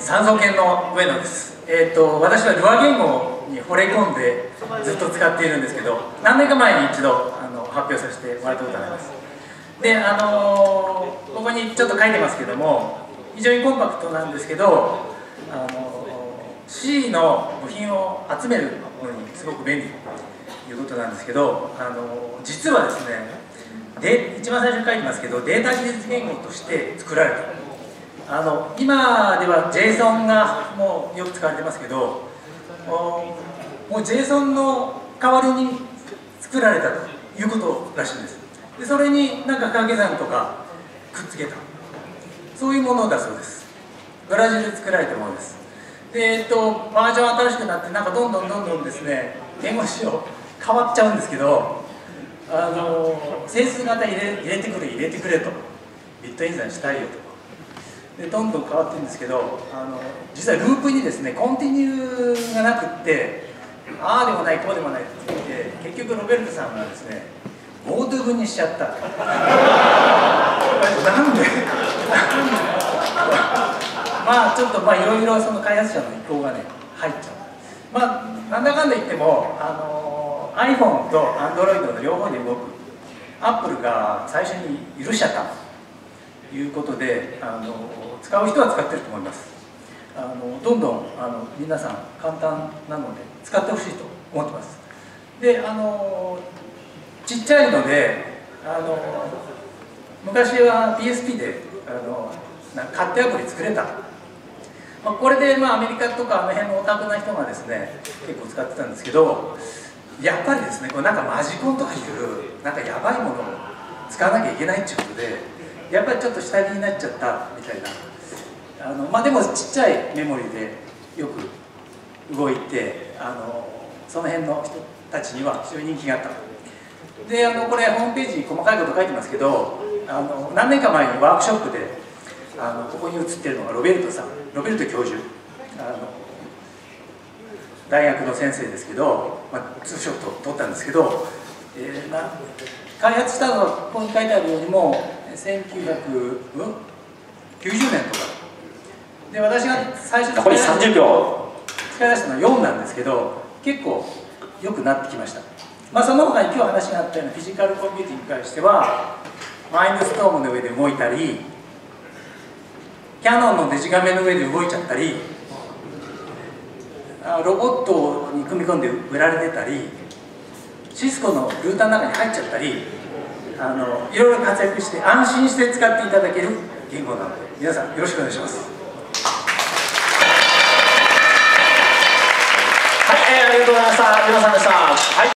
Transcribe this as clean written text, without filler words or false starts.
三層圏の上野です。私はルア言語に惚れ込んでずっと使っているんですけど、何年か前に一度発表させてもらったことがあります。で、ここにちょっと書いてますけども、非常にコンパクトなんですけど、C の部品を集めるのにすごく便利ということなんですけど、実はですね、一番最初に書いてますけど、データ技術言語として作られた。今では JSON がもうよく使われてますけど、もう JSON の代わりに作られたということらしいんです。でそれになんか掛け算とかくっつけた、そういうものだそうです。ブラジルで作られたものです。でバージョン新しくなってなんかどんどんですね、言語仕様変わっちゃうんですけど、整数型入れてくれと、ビット演算したいよと。でどんどん変わってるんですけど、実はループにですねコンティニューがなくって、ああでもないこうでもないって言って結局ロベルトさんがですねオートゥーにしちゃった。なんでまあちょっといろいろその開発者の意向がね入っちゃう。なんだかんだ言ってもiPhone と Android の両方で動く Apple が最初に許しちゃったということで、使う人は使ってると思います。どんどん皆さん簡単なので使ってほしいと思ってます。でちっちゃいので昔は PSP で勝手アプリ作れた。これでアメリカとかあの辺のオタクな人がですね結構使ってたんですけど、やっぱりですねこれなんかマジコンとかいうなんかやばいものを使わなきゃいけないっていうことで、やっぱりちょっと下火になっちゃったみたいな。でもちっちゃいメモリでよく動いてその辺の人たちには非常に人気があった。でこれホームページに細かいこと書いてますけど、何年か前にワークショップでここに写ってるのがロベルト教授、大学の先生ですけど、ツーショットを撮ったんですけど、開発したのはここに書いてあるようにも1990年とかで、私が最初残り30秒使い出したのは4なんですけど、結構良くなってきました。その他に今日話があったようなフィジカルコンピューティングに関してはマインドストームの上で動いたり、キャノンのデジカメの上で動いちゃったり、ロボットに組み込んで売られてたり、シスコのルーターの中に入っちゃったり、いろいろ活躍して安心して使っていただける言語なので、皆さんよろしくお願いします。 はい、ありがとうございました。皆さんでした。はい。